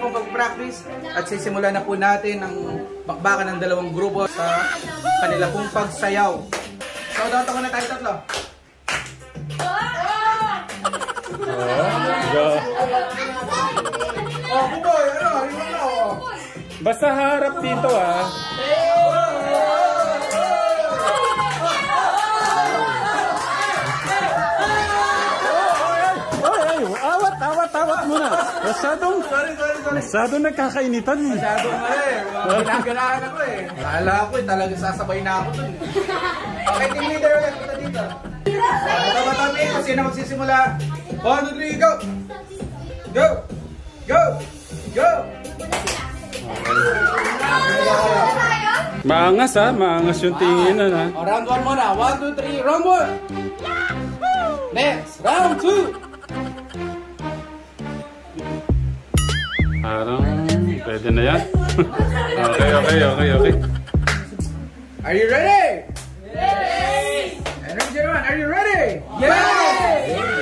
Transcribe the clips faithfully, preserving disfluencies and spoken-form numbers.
pong pag-practice at sisimulan na po natin ang bakbakan ng dalawang grupo sa kanila pong pagsayaw. So, dato ko na tayo tatlo. Oh, buboy, ano? Ano na oh? Basta harap dito ah. Awat, awat, awat muna. Masyadong, Sorry, sorry, sorry. masyadong nagkakainitan eh. Masyadong mali. Ginagalaan ako eh. Kala ko eh, talaga sasabay na ako dun eh. Okay, team leader ulit. Punta dito. Ito ba kami? Kung sino magsisimula? one, two, three, go! Go! Go! Go! Maangas ha, maangas yung tinginan ha. O, round one muna. one, two, three, round one! Next, round two! Parang pwede na yan. Okay, okay, okay, okay. Are you ready? Yes! Energy naman, are you ready? Yes!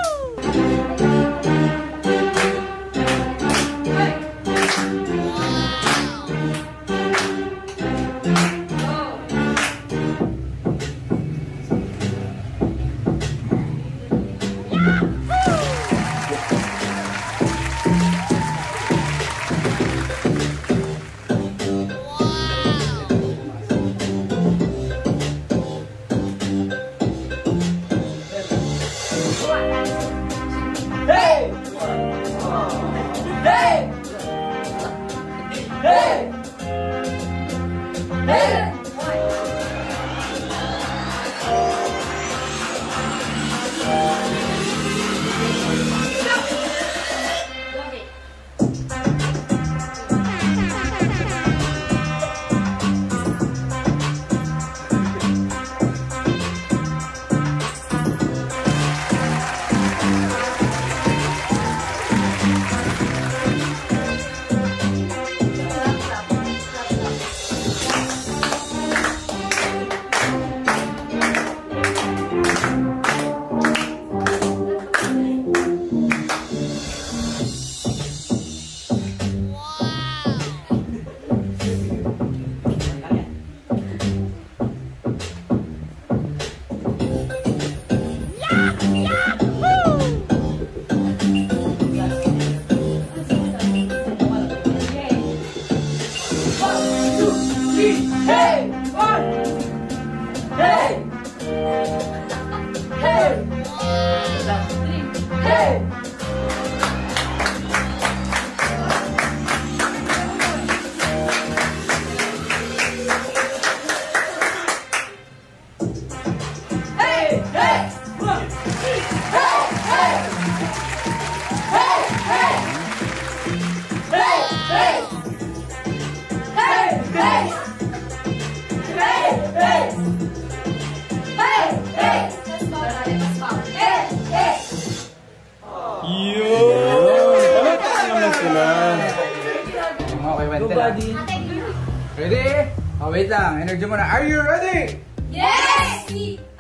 Ready? Oh, wait lang. Energy muna. Are you ready? Yes!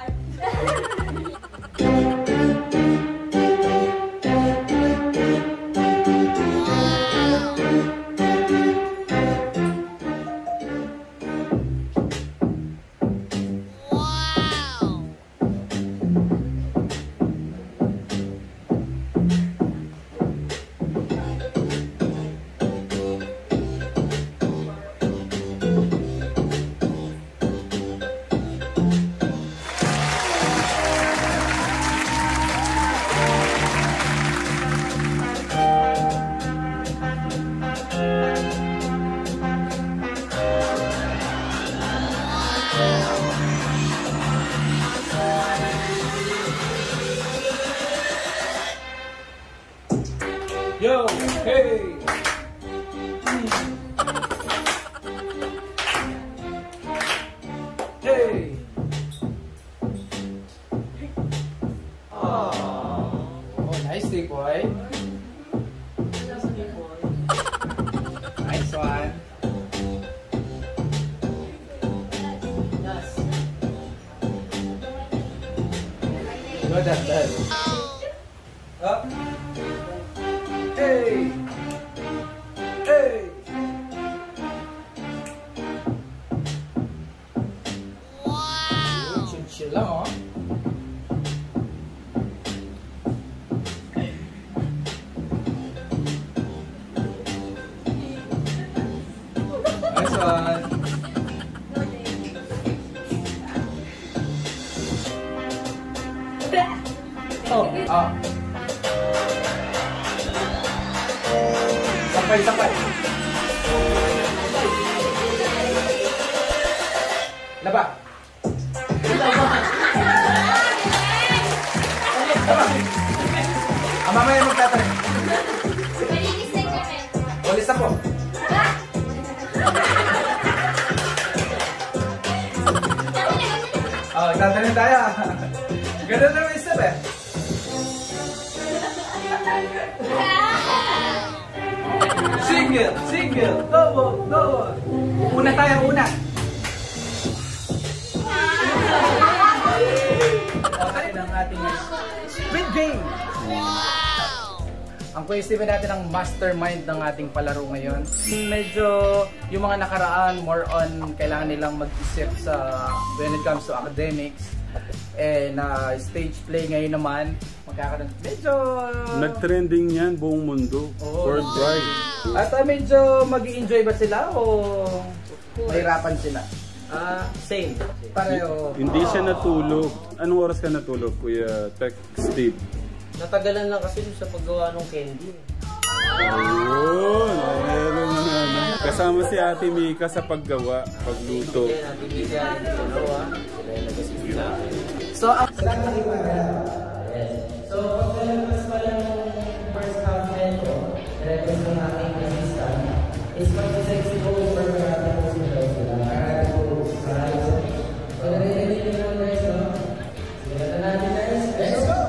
Yo, hey! Hey! Oh, nice day, boy. Nice one. Good at that. Up. Hey! Chill lang, oh. Nice one. Oh, ah. Sampay, sampay. Laba. Laba. Ah, mamaya magtatanong. Malinis na kami. Walis na po. Oh, tatanong tayo. Ganun na yung step eh. Single, single, double, double. Una tayo, una. Okay, ng ating Squid Game. Ang question natin ang mastermind ng ating palaro ngayon. Medyo yung mga nakaraan, more on kailangan nilang mag-isip sa when it comes to academics. Eh, na stage play ngayon naman, magkakaroon medyo Nag-trending yan buong mundo. Oo. Worldwide. At uh, medyo mag-i-enjoy ba sila o mahirapan sila? Ah, same. Pareho. Hindi siya natulog. Anong oras ka natulog, Kuya Tech Steve? Natagalan lang kasi dun sa paggawa ng candy. Ayun, meron na ano. Kasama si Ate Mika sa paggawa, pagluto. Kaya natin bigyan yung dalawa. Sila yung nag-asipin sa akin. So, ang so, pag nalabas pa lang yung first half nito, request ng aking assistant, is mag-sexy over for natin po sila sila. Karate po sa ayos. So, narinig nyo naman guys, no? Sila na natin guys. Let's go!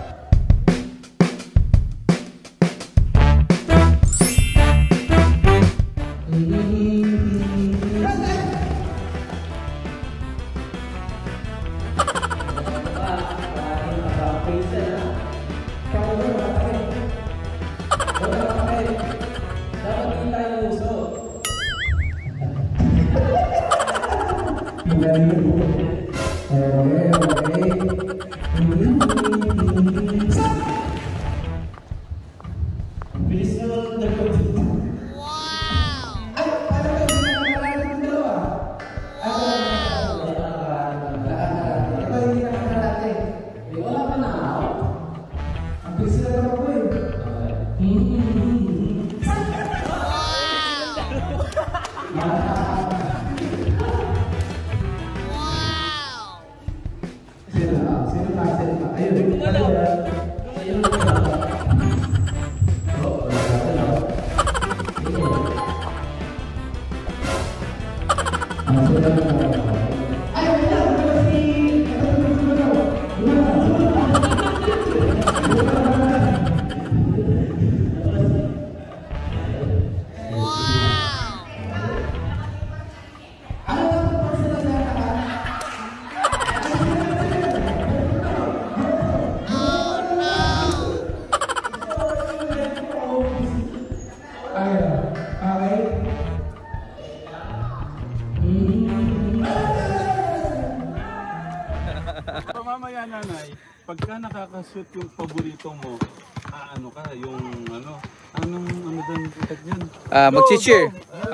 Mamaya nanay, pagka nakakashoot yung paborito mo, ah, ano ka, yung ano, anong ano doon itak yan? Ah, mag-cheer.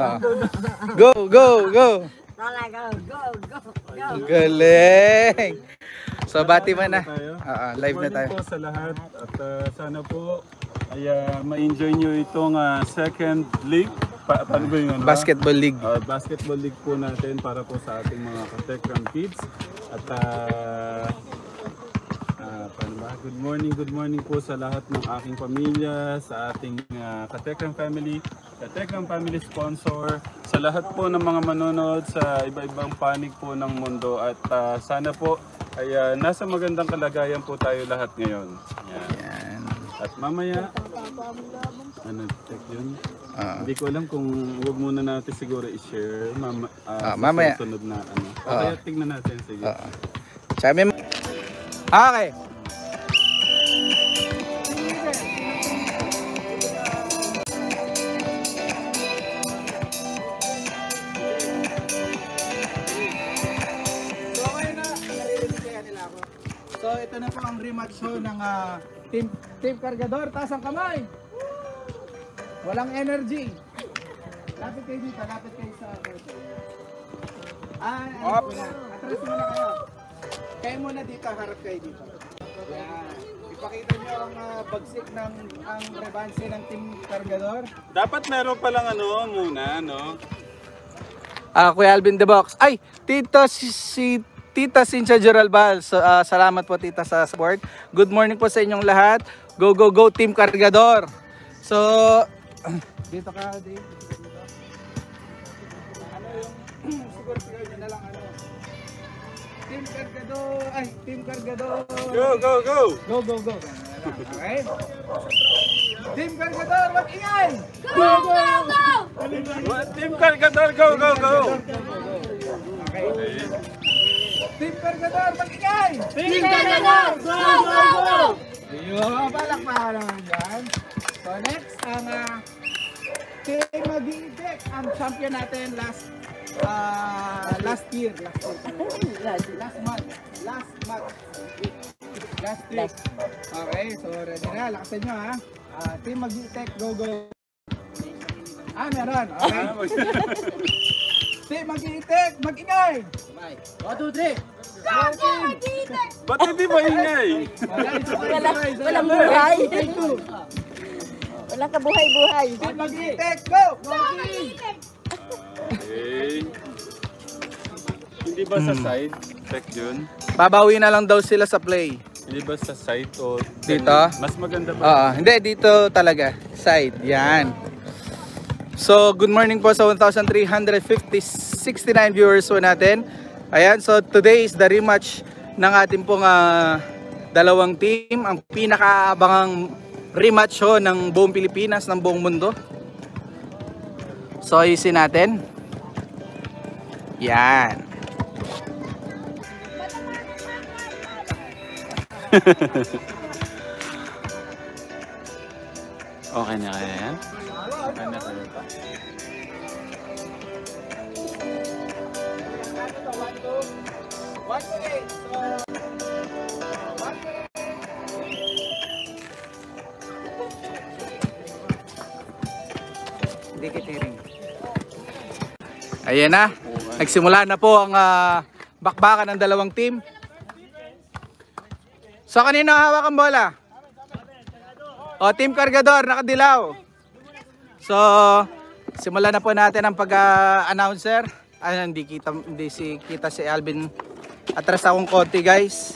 Go, go, go. Lola, go, go, go, go. Galing. So, bati mo na. Tayo. Ah, live na Good tayo. morning po sa lahat at uh, sana po ay uh, ma-enjoy nyo itong uh, second league. Pa paano ba yun? Basketball League. Uh, basketball league po natin para po sa ating mga Katekram kids. At uh, uh, paano ba? Good morning, good morning po sa lahat ng aking pamilya, sa ating uh, Katekram family, Katekram family sponsor, sa lahat po ng mga manonood sa iba-ibang panig po ng mundo. At uh, sana po ay uh, nasa magandang kalagayan po tayo lahat ngayon. Yan. Yan. At mamaya, ano, check yun? Ah. Hindi ko alam kung huwag muna natin siguro i-share mama, uh, Ah, mamaya. sa susunod na ano. O Ah. kaya tignan natin, sige. Oo. Sabi mo. Okay. So, okay na. Naririnig ka yan. So ito na po ang rematch show ng ah, Team Team Cargador. Taas ang kamay. Walang energy. Lapit kayo dito, lapit kayo sa curtain. Ah, ano po na. Atras muna kayo. Kayo muna dito, harap kayo dito. Yan. Ipakita nyo ang ah, bagsik ng ang rebanse ng Team Cargador. Dapat meron palang ano muna, no? Ah, Kuya Alvin the Box. Ay, Tita si, si Tita Cynthia Geralbal. So, ah, salamat po Tita sa support. Good morning po sa inyong lahat. Go go go Team Cargador. So, dito ka, Dave. Ano yung siguro siguro nyo na lang ano. Team Cargador. Ay, Team Cargador. Go, go, go! Go go go. Okay? Team Cargador, mag-ingay! Go go go! Team Cargador, go, go, go! Okay. Team Cargador, mag-ingay! Team Cargador, go, go, go! Ayun, palakpakan naman yan. So next, ang uh, Team Mag-iintek, ang champion natin last uh, last year. Last year. Last month. Last month. Last year. Okay, so ready na. Lakasan nyo ha. Uh, Team Mag-iintek, go go. Ah, meron. Okay. Team Mag-iintek, mag-ingay! one, two, three! Go, go, Mag-iintek! Ba't hindi maingay? Wala, walang buhay. Walang kabuhay-buhay. Team Mag-iintek, go! Go, Mag-iintek! Okay. Hindi ba sa side? Check yun. Babawi na lang daw sila sa play. Hindi ba sa side o Dito? Mas maganda ba? Oo, hindi dito talaga, side. Yan. So, good morning po sa one thousand three hundred sixty-nine viewers po natin. Ayan, so today is the rematch ng ating pong uh, dalawang team. Ang pinakaabangang rematch ho ng buong Pilipinas, ng buong mundo. So, ayusin natin. Yan. Okay na kaya yan? Okay na kaya pa? Ayan na. Nagsimula na po ang uh, bakbakan ng dalawang team. So kanino hawak ang bola? O, Team Cargador, nakadilaw. So, simulan na po natin ang pag-announcer. Uh, Ay, hindi kita, hindi si, kita si Alvin. Atras akong konti, guys.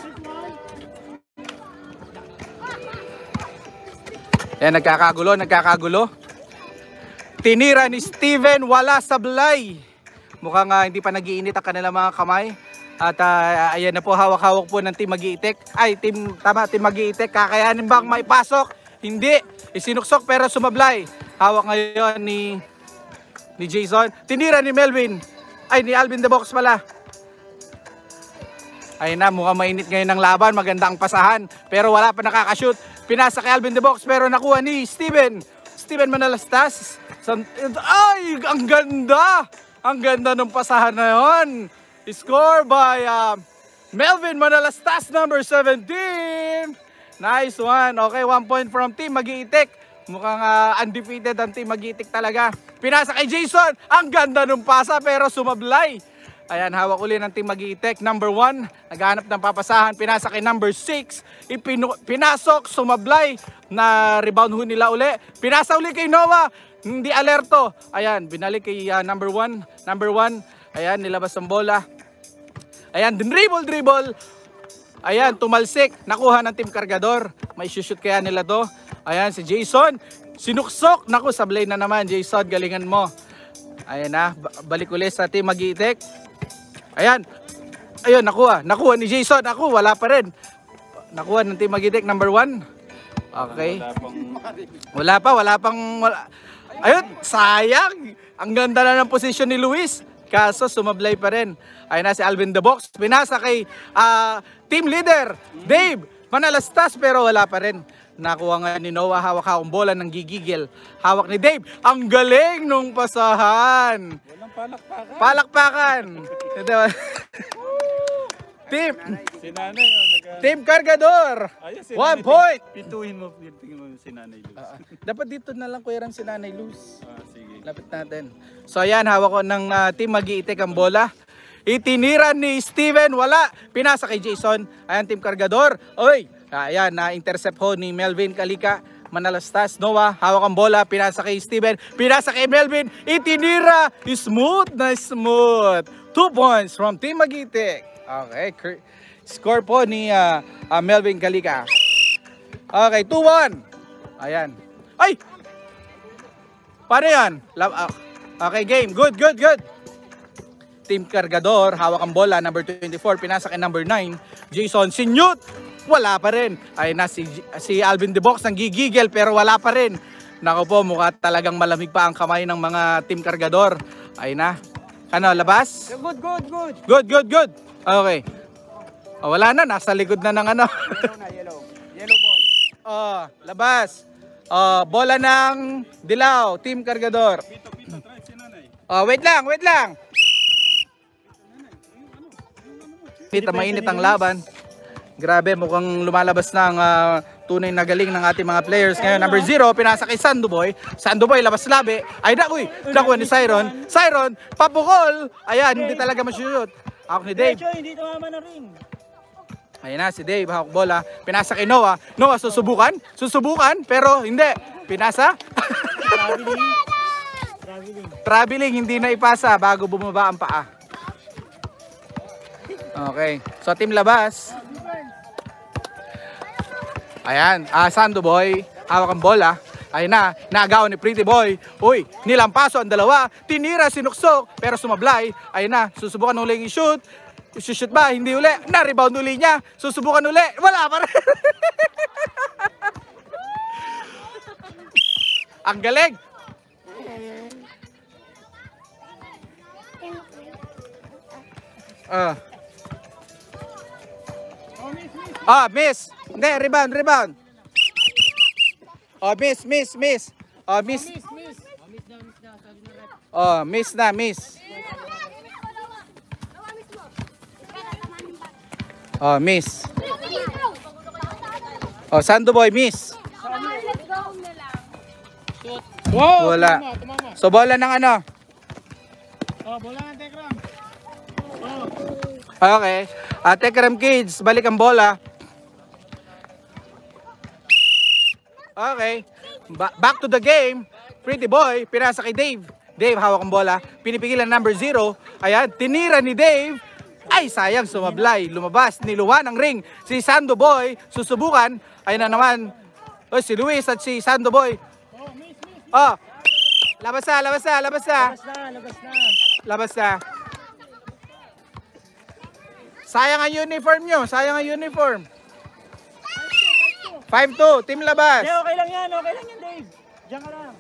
Yan, nagkakagulo, nagkakagulo. Tinira ni Steven, wala sablay. Mukhang uh, hindi pa nag-iinit ang kanilang mga kamay. At uh, ayan na po, hawak-hawak po ng Team Mag-iintek. Ay, team, tama, Team Mag-iintek. Kakayanin bang maipasok? Hindi. Isinuksok pero sumablay. Hawak ngayon ni ni Jason. Tinira ni Melvin. Ay, ni Alvin the Box pala. Ayun na, mukhang mainit ngayon ng laban. Maganda ang pasahan. Pero wala pa nakakashoot. Pinasa kay Alvin the Box pero nakuha ni Steven. Steven Manalastas. Ay, ang ganda! Ang ganda ng pasahan na yun. Score by uh, Melvin Manalastas, number seventeen. Nice one. Okay, one point from Team Mag-iintek. Mukhang uh, undefeated ang Team Mag-iintek talaga. Pinasa kay Jason. Ang ganda ng pasa pero sumablay. Ayan, hawak uli ng Team Mag-iintek. Number one, naghahanap ng papasahan. Pinasa kay number six. Ipinu pinasok, sumablay. Na rebound ho nila uli. Pinasa uli kay Noah. Hindi alerto. Ayan, binalik kay uh, number one. Number one. Ayan, nilabas ang bola. Ayan, dribble, dribble. Ayan, tumalsik. Nakuha ng Team Cargador. May shoot kaya nila to. Ayan, si Jason. Sinuksok. Naku, sablay na naman. Jason, galingan mo. Ayan na. Balik ulit sa Team Mag-iintek. Ayan. Ayun, nakuha. Nakuha ni Jason. Ako, wala pa rin. Nakuha ng Team Mag-iintek, number one. Okay. Wala pang... Wala pa, wala pang... Wala. Ayun, sayang. Ang ganda na ng posisyon ni Luis. Kaso sumablay pa rin. Ayun na si Alvin the Box. Pinasa kay uh, team leader, Dave Manalastas, pero wala pa rin. Nakuha nga ni Noah, hawak-hawak bola ng gigigil. Hawak ni Dave. Ang galing nung pasahan. Walang palakpakan. Palakpakan. Team. Si nanay, oh, Team Cargador. Ayun, si One Nanay, point. Pituhin mo, pituhin mo si Nanay Luz. Ah, dapat dito na lang Kuya Ram si Nanay Luz. Ah, sige. Lapit natin. So ayan, hawak ko ng uh, Team Mag-iitik ang bola. Itinira ni Steven, wala. Pinasa kay Jason. Ayan, Team Cargador. Oy, ayan, na-intercept ho ni Melvin Kalika. Manalastas, Noah, hawak ang bola. Pinasa kay Steven. Pinasa kay Melvin. Itinira. Smooth na smooth. Two points from Team Mag-iitik. Okay, score po ni uh, uh, Melvin Kalika. Okay, two one. Ayan. Ay! Paano yan? Lab- uh, okay, game. Good, good, good. Team Cargador, hawak ang bola, number twenty-four, pinasa kay number nine, Jason Sinyut, wala pa rin. Ay na, si, si Alvin De Box nang gigigil pero wala pa rin. Nako po, mukha talagang malamig pa ang kamay ng mga Team Cargador. Ay na, ano, labas? Good, good, good. Good, good, good. Okay. Oh, wala na, nasa likod na ng ano. Yellow na, yellow. Yellow ball. Oh, labas. Oh, bola ng Dilaw, Team Cargador. Pito, pito, try si Nanay. Oh, wait lang, wait lang. Pita, mainit ang laban. Grabe, mukhang lumalabas na ang ah, tunay na galing ng ating mga players. Ngayon, number zero, pinasa kay Sandoboy. Sandoboy, labas labi. Ay, dakoy, dakoy ni Siron. Siron, papukol. Ayan, hindi talaga masyuyot. Ako ni Dave. Hindi tumama na rin. Ayan na, si Dave, hawak bola. Pinasa kay Noah. Noah, susubukan? Susubukan, pero hindi. Pinasa? Traveling. Traveling. Traveling, hindi na ipasa bago bumaba ang paa. Okay, so team labas. Ayan, ah, Sandoboy, hawak ang bola. Ayun na, naagaw ni Pretty Boy. Uy, nilampaso ang dalawa. Tinira, sinuksok, pero sumablay. Ayun na, susubukan ulit i-shoot. Shoot ba? Hindi uli. Na-rebound uli niya. Susubukan uli. Wala pa rin. Ang galing. Ah. Ah, miss. Hindi, rebound, rebound. Oh, miss, miss, miss. Oh, miss. Oh, miss na, miss. Oh, miss. Oh, Sandoboy, miss. Wala. So, bola ng ano? Oh, bola ng Tekram. Okay. Uh, Tekram Kids, balik ang bola. Okay. Ba- back to the game. Pretty Boy, pinasa kay Dave. Dave, hawak ang bola. Pinipigilan number zero. Ayan, tinira ni Dave. Ay, sayang, sumablay. Lumabas, niluwan ang ring. Si Sandoboy, susubukan. Ayun na naman. O, si Luis at si Sandoboy. Oh, labas na, labas na, labas na. Labas na, labas na. Labas na. Sayang ang uniform nyo. Sayang ang uniform. five two, team labas. Hey, okay lang yan, okay lang yan, Dave. Diyan ka lang.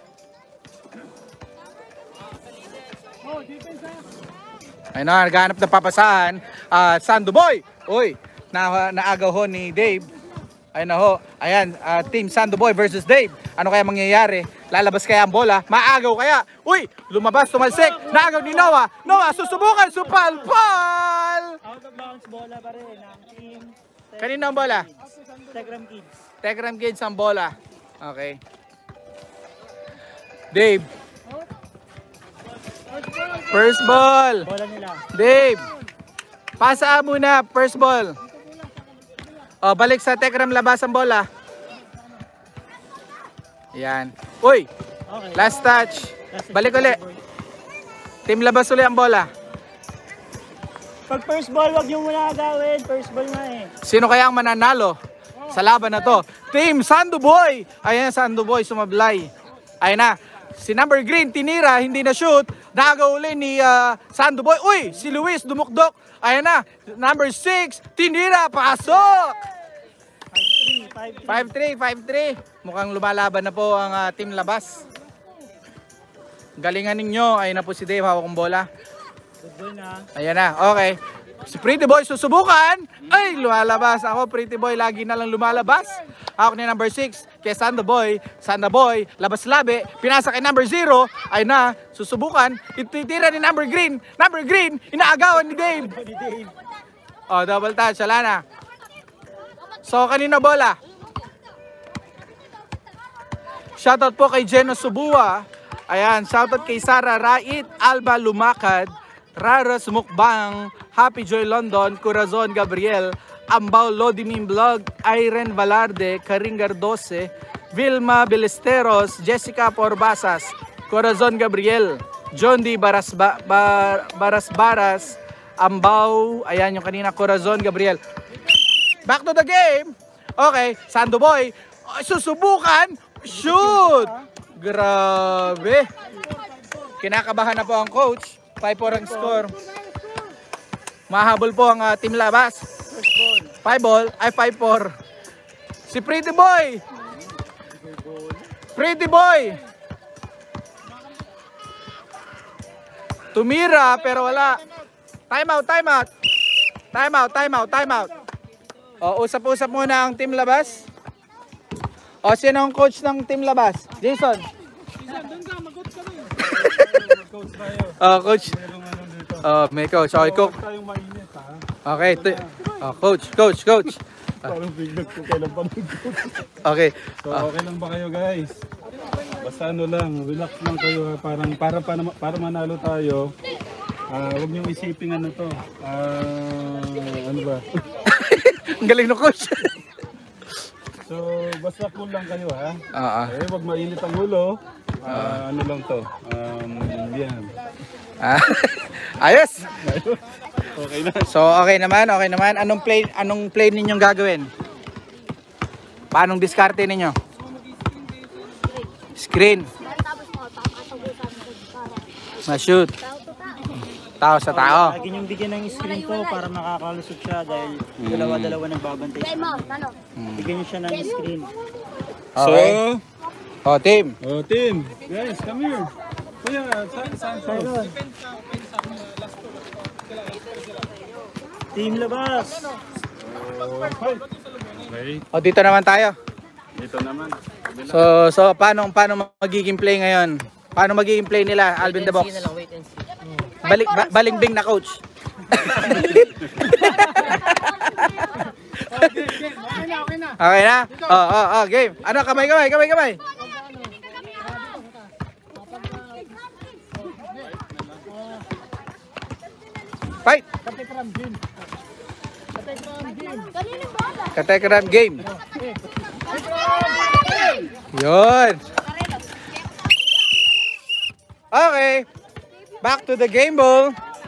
Oh, defense ha. Ayun na, naghahanap ng papasahan. Uh, Sandoboy. Uy, na, naagaw ho ni Dave. Ayun na ho. Ayan, uh, team Sandoboy versus Dave. Ano kaya mangyayari? Lalabas kaya ang bola? Maagaw kaya? Uy, lumabas, tumalsik. Naagaw ni Noah. Noah, susubukan, supalpal. Out of bounds bola pa rin ng team. Kanino ang bola? Tekram Kids. Tekram Kids ang bola. Okay. Dave. First ball. Bola nila. Dave. Pasa muna, first ball. O, balik sa Tekram, labas ang bola. Yan. Uy, Okay. last touch. Balik ulit. Team labas ulit ang bola. Pag first ball, wag niyo muna agawin. First ball nga eh. Sino kaya ang mananalo sa laban na to? Team Sandoboy. Ayan, Sandoboy sumablay. Ayan na. Si number green tinira, hindi na shoot. Nagaw uli ni uh, Sandoboy. Uy, si Luis dumukdok. Ayan na. Number six, tinira, pasok. five three. five three, five three. Mukhang lumalaban na po ang uh, team labas. Galingan ninyo. Ayun na po si Dave, hawak ng bola. Good ball na. Ayan na, okay. Si Pretty Boy susubukan. Ay, lumalabas. Ako, Pretty Boy, lagi na lang lumalabas. Ako ni number six, kay Sandoboy. Sandoboy, labas labi. Pinasa kay number zero. Ayun na, susubukan. Ititira ni number green. Number green, inaagawan ni Dave. Ni Dave. Oh, double touch, wala na. So, kanina bola. Shoutout po kay Jeno Subua. Ayan, shoutout kay Sara Rait, Alba Lumakad, Rara Sumukbang, Happy Joy London, Corazon Gabriel, Ambao Lodimin Vlog, Irene Valarde, Karingar Dose, Vilma Belesteros, Jessica Porbasas, Corazon Gabriel, John D. Barasba, Bar, Barasbaras, Ambao, ayan yung kanina, Corazon Gabriel. Back to the game. Okay, Sando Boy, susubukan, shoot! Grabe. Kinakabahan na po ang coach. five four ang score. Mahabol po ang uh, team labas. five ball, ay five four. Si Pretty Boy. Pretty Boy. Tumira pero wala. Time out, time out. Time out, time out, time out. O, usap-usap muna ang team labas. O, sino ang coach ng team labas? Jason. Oh, coach. Oh, may coach. Okay, coach. Okay, oh, coach, coach, coach. Parang biglag ko kailan pa mag-coach. Okay. So, okay lang ba kayo guys? Basta ano lang, relax lang kayo ha. Parang para para, para manalo tayo. Ah, uh, huwag niyo isipin ano to. Ah, uh, ano ba? Ang galing no coach. So, basta cool lang kayo ha. Oo. Eh, wag mainit ang ulo. Uh, ano lang to? Um, yan. Ah, ayos. Okay na. So, okay naman, okay naman. Anong play anong play ninyong gagawin? Paanong diskarte ninyo? Screen. Ma-shoot. Tao sa tao. Lagi niyong bigyan ng screen to para makakalusot siya dahil dalawa-dalawa nagbabantay siya. Bigyan niyo siya ng screen. Okay. Oh, team. Oh, team. Guys, come here. Kuya, Santos. Team labas. Okay. O, dito naman tayo. Dito naman. So, so paano paano magiging play ngayon? Paano magiging play nila, Alvin the Box? Balik ba, balimbing na coach. Okay na? Oh, oh, oh, game. Ano, kamay, kamay, kamay, kamay. Fight. Katekram game. Yun. Okay. Back to the game ball.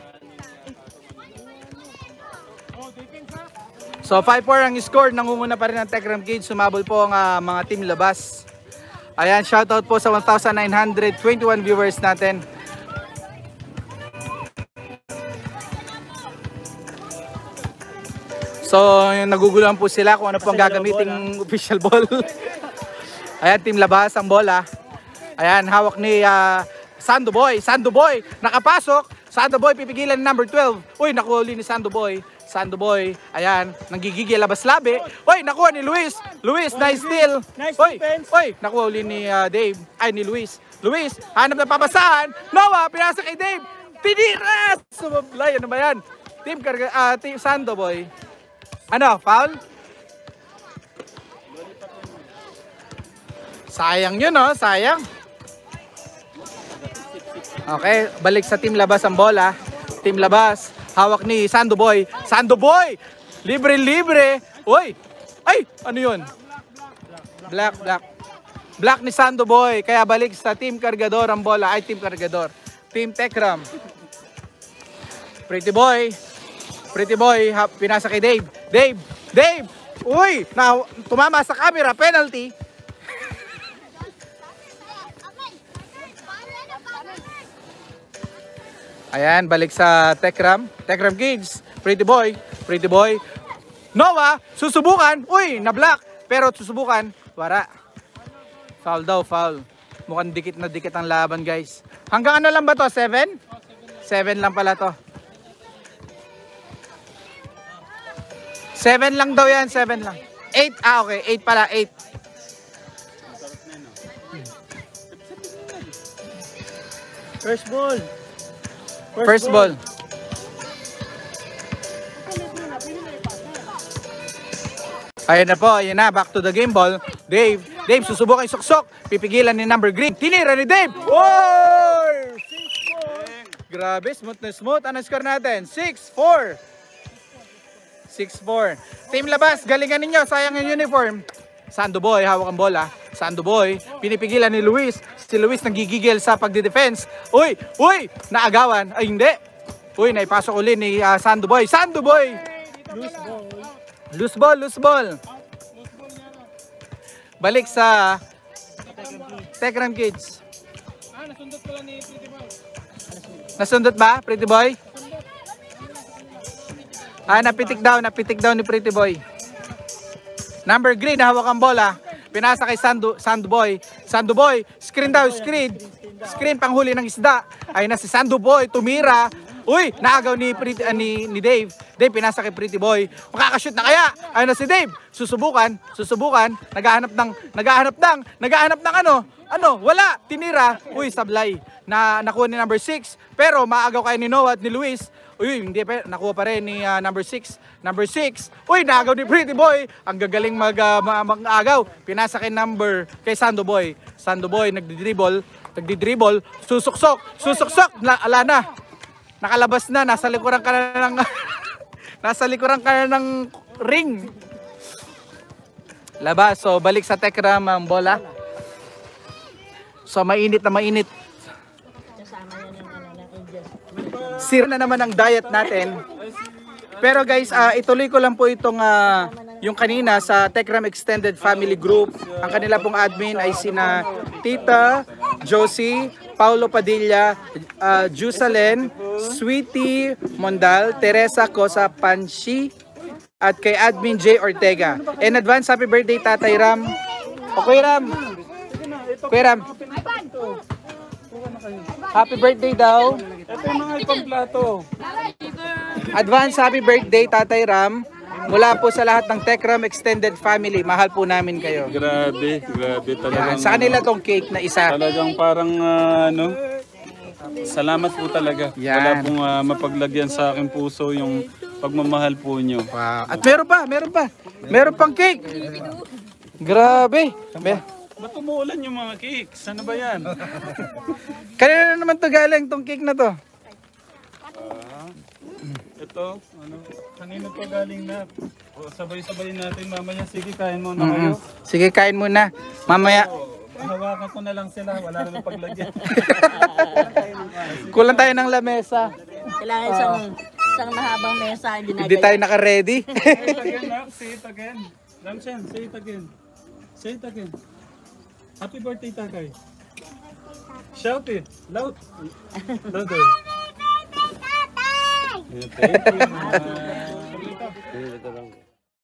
So five four ang score. Nangunguna pa rin ang Tekram Kids. Sumabol po ang uh, mga team labas. Ayan, shoutout po sa one thousand nine hundred twenty-one viewers natin. So, yung naguguluhan po sila kung ano po ang gagamiting official ball. Ayan, team labas ang bola. Ayan, hawak ni uh, Sando Boy. Sando Boy, nakapasok. Sando Boy, pipigilan number twelve. Uy, nakuha ni Sando Boy. Sando Boy, ayan, nanggigigil labas-labi. Uy, nakuha ni Luis. Luis, nice steal. Nice Uy, defense. uy, nakuha uli ni uh, Dave. Ay, ni Luis. Luis, hanap na papasahan. Noah, pinasa kay Dave. Tiniras! Sumablay, ano ba yan? Team, Karga, uh, team Sando Boy. Ano, foul? Sayang yun, oh, sayang. Okay, balik sa team labas ang bola. Team labas, hawak ni Sando Boy. Sando Boy! Libre-libre! Uy! Ay! Ano yun? Black, black. Black ni Sando Boy. Kaya balik sa Team Cargador ang bola. Ay, Team Cargador. Team Tekram. Pretty Boy. Pretty Boy. Ha, pinasa kay Dave. Dave! Dave! Uy! Na, tumama sa camera. Penalty. Ayan, balik sa Tekram. Tekram Kids. Pretty Boy. Pretty Boy. Noah, susubukan. Uy, na-block. Pero susubukan. Wala. Foul daw, foul. Mukhang dikit na dikit ang laban, guys. Hanggang ano lang ba to? seven? seven lang pala to. seven lang daw yan, seven lang. eight, ah okay, eight pala, eight. First ball. First, First ball. ball. Ayan na po, ayan na, back to the game ball. Dave, Dave, susubukan yung suksok. Pipigilan ni number green. Tinira ni Dave. Wow! Grabe, smooth na smooth. Ano score natin? six four. six four. Team labas, galingan ninyo. Sayang yung uniform. Sando Boy, hawak ang bola. Sando Boy, pinipigilan ni Luis. Si Luis nagigigil sa pagdi-defense. Uy, uy, naagawan. Ay, hindi. Uy, naipasok uli ni uh, Sando Boy. Sando Boy! Loose ball, loose ball. Balik sa Tekram Kids. Nasundot ba, Pretty Boy? Ah, napitik daw, napitik daw ni Pretty Boy. Number green, hawak ang bola. Pinasa kay Sando, Sando Boy. Sando Boy, screen daw, screen. Screen panghuli ng isda. Ay na si Sando Boy, tumira. Uy, naagaw ni, Pretty, uh, ni, ni Dave. Dave, pinasa kay Pretty Boy. Makakashoot na kaya? Ay na si Dave. Susubukan, susubukan. Naghahanap ng, naghahanap ng, naghahanap ng ano? Ano? Wala. Tinira. Uy, sablay. Na, nakuha ni number six. Pero maagaw kay ni Noah at ni Luis. Uy, hindi pa, nakuha pa rin ni uh, number six. Number six. Uy, naagaw ni Pretty Boy. Ang gagaling mag, uh, mag-agaw. Pinasa kay number, kay Sando Boy. Sando Boy, nagdi-dribble. Nagdi-dribble. Susuksok. Susuksok. Na, ala na. Nakalabas na, nasa likuran ka na ng nasa likuran ka na ng ring. Labas, so balik sa Tekram ang bola. So mainit na mainit. Sira na naman ang diet natin. Pero guys, uh, ituloy ko lang po itong uh, yung kanina sa Tekram Extended Family Group. Ang kanila pong admin ay sina Tita Josie, Paulo Padilla, uh, Jusalen, Sweetie Mondal, Teresa Cosa Panshi, at kay admin J. Ortega. In advance, happy birthday Tatay Ram. O Kuya Ram. Kuya Ram. Happy birthday daw. Ito yung mga ibang plato. Advance happy birthday Tatay Ram. Mula po sa lahat ng Tekram Extended Family. Mahal po namin kayo. Grabe, grabe talagang. Yan. Sa kanila tong cake na isa. Talagang parang uh, ano, salamat po talaga. Yan. Wala pong uh, mapaglagyan sa aking puso yung pagmamahal po nyo. Wow. At meron pa, meron pa. Meron pang cake. Grabe. Mer Ba't umuulan yung mga cakes? Ano ba yan? Kanina na naman to galing tong cake na to. Ah, ito, ano, kanina pa galing na. O, sabay-sabay natin mamaya. Sige, kain muna kayo. Mm-hmm. Sige, kain muna. Mamaya. Hawakan ko na lang sila. Wala naman paglagyan. Kulang tayo ng lamesa. Kailangan isang, isang mahabang mesa. Hindi tayo naka-ready. Say it again, Nak. Say it again. Ramshan, say it again. Say it again. Happy birthday, Takay. Shout it. Loud. Louder. Thank you.